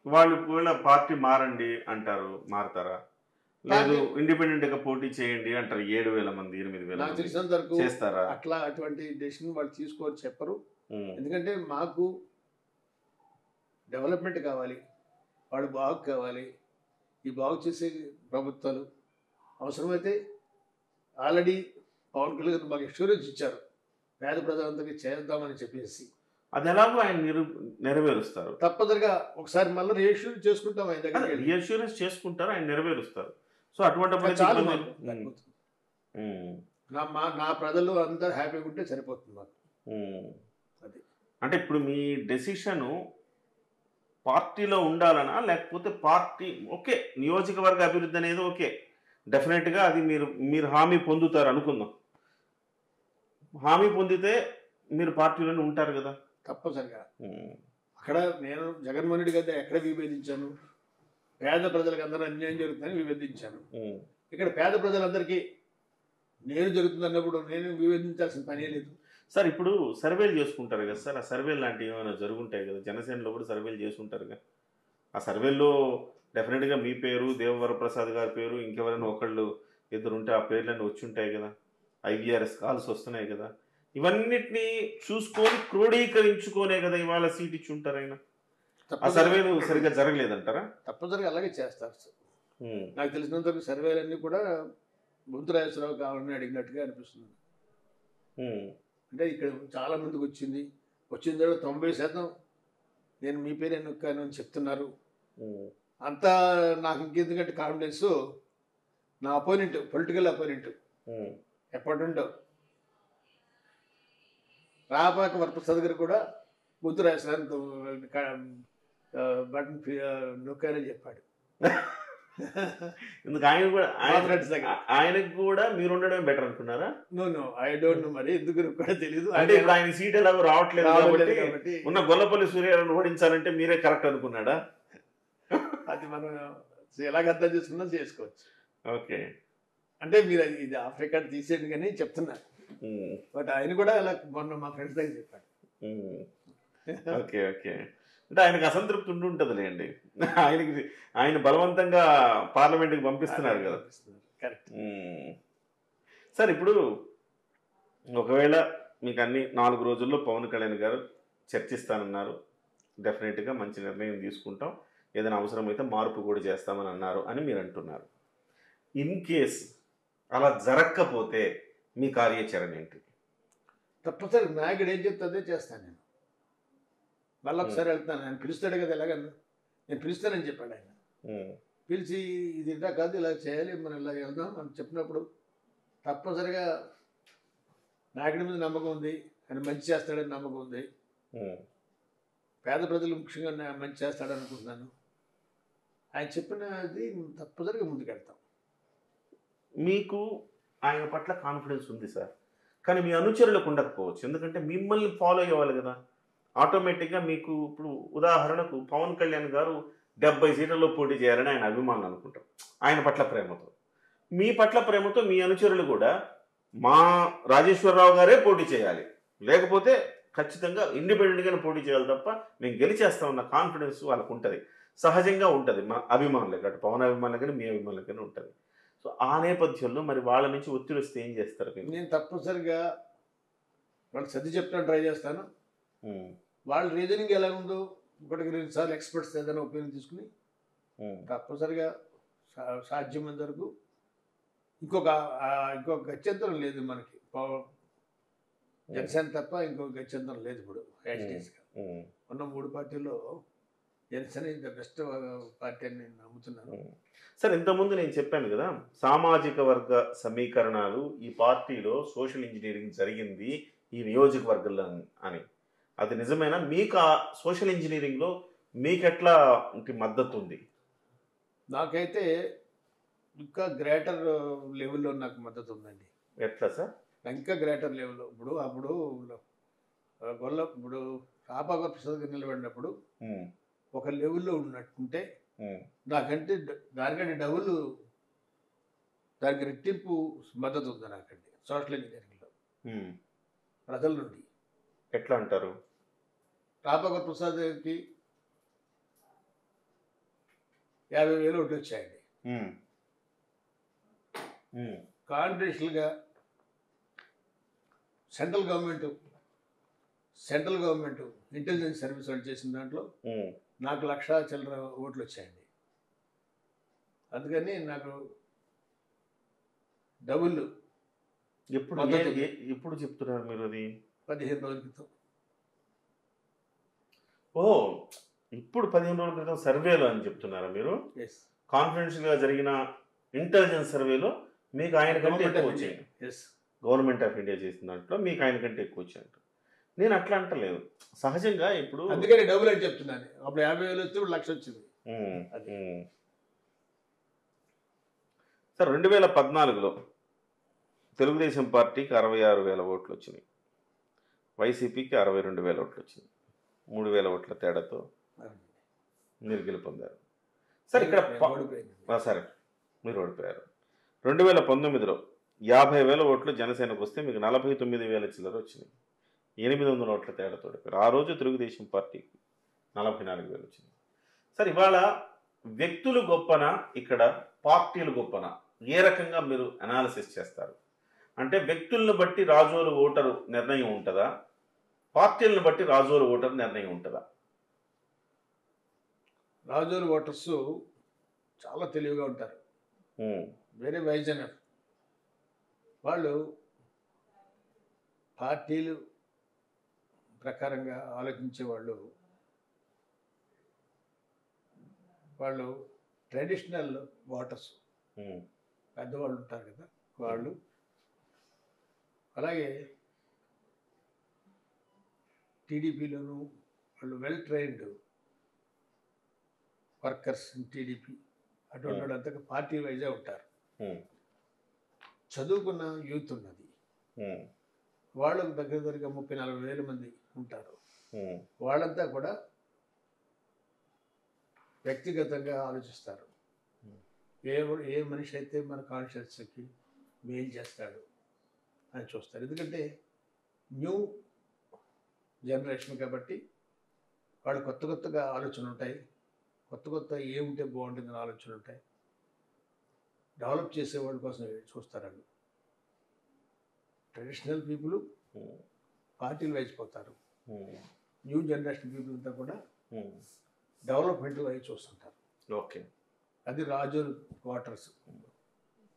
వాళ్ళు ఒకవేళ పార్టీ మారండి అంటారు. మారతారా? లేదు కానీ ఇండిపెండెంట్‌గా పోటీ చేయండి అంటారు. 7,000 మంది, 8,000 నాకు మంది. తెలిసినంత వరకు చేస్తారా? అటువంటి డెసిషన్ వాళ్ళు తీసుకోని చెప్పరు. హ్మ్. ఎందుకంటే మాకు డెవలప్మెంట్ కావాలి, వాళ్ళు బాగు కావాలి. ఈ బాగు చేసే ప్రభుత్వాలు అవసరమైతే ఆల్రెడీ పవన్ కళ్యాణ్ గారు మాకు ఎష్యూరెన్స్ ఇచ్చారు, పేద ప్రజలందరికీ చేద్దామని చెప్పేసి. అదెలాగో ఆయన నెరవేరుస్తారు. తప్పనిసరిగా ఒకసారి మళ్ళీ రియాష్యూరెన్స్ చేసుకుంటాం ఆయన దగ్గరికి వెళ్ళి. రీఅష్యూరెన్స్ చేసుకుంటారు. ఆయన నెరవేరుస్తారు. సో అటువంటప్పుడైతే చాలు ఇబ్బంది మాకు, సరిపోతుంది. హ్మ్. నా ప్రజలు అంతా హ్యాపీగా ఉంటే సరిపోతుంది మాకు. హ్మ్. అది అంటే ఇప్పుడు మీ డెసిషను పార్టీలో ఉండాలనా? లేకపోతే పార్టీ ఓకే. నియోజకవర్గ అభివృద్ధి అనేది ఓకే. డెఫినెట్‌గా అది మీరు హామీ పొందుతారు అనుకుందాం. హామీ పొందితే మీరు పార్టీలోనే ఉంటారు గదా! తప్పనిసరిగా. హ్మ్. అక్కడ నేను జగన్మోహన్ రెడ్డి గారిని ఎక్కడ విభేదించాను? పేద ప్రజలకు అందరూ అన్యాయం జరుగుతుందని విభేదించాను. హ్మ్. ఇక్కడ పేద ప్రజలందరికీ నేను జరుగుతుంది అన్నప్పుడు నేను విభేదించాల్సిన పనే లేదు. సార్ ఇప్పుడు సర్వేలు చేసుకుంటారు కదా సార్. ఆ సర్వేలు లాంటివి ఏమైనా జరుగుంటాయి కదా. జనసేనలో కూడా సర్వేలు చేసుంటారుగా. ఆ సర్వేల్లో డెఫినెట్‌గా మీ పేరు, దేవవరప్రసాద్ గారి పేరు, ఇంకెవరైనా ఒకళ్ళు ఇద్దరుంటే ఆ పేర్లన్నీ వచ్చుంటాయి కదా. ఐవీఆర్ఎస్ కాల్స్ వస్తున్నాయి కదా. ఇవన్నిటిని చూసుకొని క్రోడీకరించుకొనే కదా ఇవాళ సీట్ ఇచ్చుంటారు ఆయన. ఆ సర్వేలు సరిగ్గా జరగలేదంటారా? తప్పనిసరిగా అలాగే చేస్తారు సార్. హ్మ్. నాకు తెలిసినంత వరకు సర్వేలన్నీ కూడా బొంతు కావాలని అడిగినట్టుగా అనిపిస్తుంది. హ్మ్. అంటే ఇక్కడ చాలా మందికి వచ్చిన తర్వాత 90% నేను మీ పేరే నొక్కాను అని చెప్తున్నారు. హ్మ్. అంతా నాకు ఇంకెందుకంటే కాన్ఫిడెన్స్, నా అపోనెంట్, పొలిటికల్ అపోనెంట్ హ్మ్. ఎప్పటింటో రాపాక వరప్రసాద్ గారు కూడా బొంతు బటన్ నొక్కానని చెప్పాడు. ఎందుకు ఆయన కూడా మా ఫ్రెండ్స్ దగ్గర. ఆయనకు కూడా మీరు ఉండడమే బెటర్ అనుకున్నారా? నో ఐ డోంట్ నో, మరి ఎందుకు కూడా తెలియదు. అంటే ఇప్పుడు ఆయన సీట్ ఎలాగో రావట్లేదు కాబట్టి ఉన్న గొల్లపల్లి సూర్యారావును ఓడించాలంటే మీరే కరెక్ట్ అనుకున్నాడా? అది మనం ఎలాగ అర్థం చేసుకున్నా చేసుకోవచ్చు. ఓకే. అంటే మీరు ఇది ఆఫ్రికా తీసేయండి కానీ చెప్తున్నా. హ్మ్. బట్ ఆయన కూడా అలా మొన్న మా ఫ్రెండ్స్ దగ్గర చెప్పాడు. హ్మ్. ఓకే. ఓకే. అంటే ఆయనకు అసంతృప్తి ఉండుంటదిలేండి. ఆయన బలవంతంగా పార్లమెంట్‌కి పంపిస్తున్నారు కదా! కరెక్ట్. హ్మ్. సార్ ఇప్పుడు ఒకవేళ మీకు అన్ని 4 రోజుల్లో పవన్ కళ్యాణ్ గారు చర్చిస్తానన్నారు. డెఫినెట్‌గా మంచి నిర్ణయం తీసుకుంటాం. ఏదైనా అవసరమైతే మార్పు కూడా చేస్తామని అన్నారు అని మీరు అంటున్నారు. ఇన్ కేస్ అలా జరక్కపోతే మీ కార్యాచరణ ఏంటి? తప్పనిసరి నాయకుడు ఏం చెప్తే అదే చేస్తాను నేను. మళ్ళీ ఒకసారి వెళ్తాను, ఆయన పిలుస్తాడు కదా, ఎలాగన్నా నేను పిలుస్తానని చెప్పాడు ఆయన. పిలిచి ఇది ఇలా కాదు, ఇలా చేయాలి, మనం ఇలా వెళ్దాం అని చెప్పినప్పుడు తప్పనిసరిగా నాయకుడి మీద నమ్మకం ఉంది, ఆయన మంచి చేస్తాడని నమ్మకం ఉంది. పేద ప్రజలు ముఖ్యంగా మంచి చేస్తాడని అనుకుంటున్నాను. ఆయన చెప్పినది తప్పనిసరిగా ముందుకెళ్తాం. మీకు ఆయన పట్ల కాన్ఫిడెన్స్ ఉంది సార్. కానీ మీ అనుచరులకు ఉండకపోవచ్చు. ఎందుకంటే మిమ్మల్ని ఫాలో అయ్యేవాళ్ళు కదా. ఆటోమేటిక్‌గా మీకు ఇప్పుడు ఉదాహరణకు పవన్ కళ్యాణ్ గారు 70 సీట్లలో పోటీ చేయాలని ఆయన అభిమానులు అనుకుంటారు. ఆయన పట్ల ప్రేమతో. మీ పట్ల ప్రేమతో మీ అనుచరులు కూడా మా రాజేశ్వరరావు గారే పోటీ చేయాలి. లేకపోతే ఖచ్చితంగా ఇండిపెండెంట్‌గానే పోటీ చేయాలి తప్ప మేము గెలిచేస్తామన్న కాన్ఫిడెన్స్ వాళ్ళకు ఉంటది. సహజంగా ఉంటది. మా అభిమానులకి, అటు పవన్ అభిమానులకు గాని, మీ అభిమానులకు గాని ఉంటది. సో ఆ నేపథ్యంలో మరి వాళ్ళ నుంచి ఒత్తిడి వస్తే ఏం చేస్తారు మీరు? నేను తప్పనిసరిగా వాళ్ళు సర్ది చెప్పడానికి ట్రై చేస్తాను. హ్మ్. వాళ్ళ రీజనింగ్ ఎలా ఉందో 1-2 సార్లు ఎక్స్పర్ట్స్ ఏదైనా ఒపీనియన్ తీసుకుని తప్పనిసరిగా సాధ్యమైనంత వరకు ఇంకొక గత్యంతరం లేదు మనకి. జనసేన తప్ప ఇంకొక గత్యంతరం లేదు ఇప్పుడు యాజిటేజ్గా. ఉన్న 3 పార్టీల్లో జనసేన ఇంత బెస్ట్ పార్టీ అని నేను నమ్ముతున్నాను. సార్ ఇంతకుముందు నేను చెప్పాను కదా, సామాజిక వర్గ సమీకరణాలు ఈ పార్టీలో సోషల్ ఇంజనీరింగ్ జరిగింది ఈ నియోజకవర్గంలో అని. అది నిజమేనా? మీకు ఆ సోషల్ ఇంజనీరింగ్లో మీకు ఎట్లా మద్దతు ఉంది? నాకైతే ఇంకా గ్రేటర్ లెవెల్లో నాకు మద్దతు ఉందండి. ఎట్లా సార్? ఇంకా గ్రేటర్ లెవెల్లో అప్పుడు ఇప్పుడు రాపాక ప్రసాద్ గారు నిలబడినప్పుడు ఒక లెవెల్లో ఉన్నట్టుంటే నాకంటే దానికంటే డబుల్, దానికి రెట్టింపు మద్దతు ఉంది నాకండి సోషల్ ఇంజనీరింగ్లో ప్రజల నుండి. ఎట్లా అంటారు? రాపాక ప్రసాద్కి 50,000 ఓట్లు వచ్చాయండి. ఉమ్. ఉమ్. కాన్ఫిడెన్షియల్గా సెంట్రల్ గవర్నమెంట్ ఇంటెలిజెన్స్ సర్వీస్ వాళ్ళు చేసిన దాంట్లో ఉమ్. నాకు 1,00,000 చిల్లర ఓట్లు వచ్చాయండి. అందుకని నాకు డబుల్ ఎప్పుడు మద్దతు ఉంది. ఎప్పుడు చెప్తున్నారు మీరు అది? 15 రోజుల క్రితం. ఓ, ఇప్పుడు 15 రోజుల క్రితం సర్వేలో అని చెప్తున్నారా మీరు? ఎస్, కాన్ఫిడెన్షియల్గా జరిగిన ఇంటెలిజెన్స్ సర్వేలో మీకు ఆయన కంటే ఎక్కువ వచ్చాయి. ఎస్, గవర్నమెంట్ ఆఫ్ ఇండియా చేసిన దాంట్లో మీకు ఆయన కంటే ఎక్కువ వచ్చాయి. నేను అట్లా అంటలేదు, సహజంగా ఇప్పుడు అందుకని డబుల్ అని చెప్తున్నాను. అప్పుడు 50,000 వస్తే ఇప్పుడు 1,00,000 వచ్చింది. సార్ 2014లో తెలుగుదేశం పార్టీకి 66,000 ఓట్లు వచ్చినాయి, వైసీపీకి 62,000 ఓట్లు వచ్చినాయి. 3,000 ఓట్ల తేడాతో మీరు గెలుపొందారు. సార్ ఇక్కడ సరే మీరు ఓడిపోయారు. 2019లో 50,000 ఓట్లు జనసేనకు వస్తే మీకు 49,000 చిల్లర వచ్చినాయి. 800 ఓట్ల తేడాతో ఓడిపోయారు. ఆ రోజు తెలుగుదేశం పార్టీకి 44,000 వచ్చింది. సార్ ఇవాళ వ్యక్తులు గొప్పనా ఇక్కడ పార్టీలు గొప్పనా? ఏ రకంగా మీరు అనాలిసిస్ చేస్తారు? అంటే వ్యక్తులను బట్టి రాజోలు ఓటరు నిర్ణయం ఉంటుందా, పార్టీలను బట్టి రాజోలు ఓటరు నిర్ణయం ఉంటుందా? రాజోలు ఓటర్స్ చాలా తెలివిగా ఉంటారు, వెరీ వైజ్ ఎనఫ్. వాళ్ళు పార్టీలు ప్రకారంగా ఆలోచించే వాళ్ళు ట్రెడిషనల్ ఓటర్స్, పెద్దవాళ్ళు ఉంటారు కదా వాళ్ళు. అలాగే టీడీపీలోనూ వాళ్ళు well trained workers in TDP, అటువంటి వాళ్ళంతా పార్టీ వైజే ఉంటారు. చదువుకున్న యూత్ ఉన్నది, వాళ్ళకు దగ్గరగా 30,000-40,000 మంది ఉంటారు. వాళ్ళంతా కూడా వ్యక్తిగతంగా ఆలోచిస్తారు. ఏ మనిషి అయితే మన కాన్షియస్కి మెయిల్ చేస్తాడు అని చూస్తారు. ఎందుకంటే న్యూ జనరేషన్ కాబట్టి వాళ్ళు కొత్తగా ఆలోచనలు ఉంటాయి, కొత్త ఏముంటే బాగుంటుందని ఆలోచనలు ఉంటాయి. డెవలప్ చేసే వాళ్ళ కోసం చూస్తారు. వాళ్ళు ట్రెడిషనల్ పీపుల్ పార్టీలు వేసిపోతారు, న్యూ జనరేషన్ పీపుల్ అంతా కూడా డెవలప్మెంట్ వైపు చూస్తుంటారు. ఓకే, అది రాజోలు క్వార్టర్స్.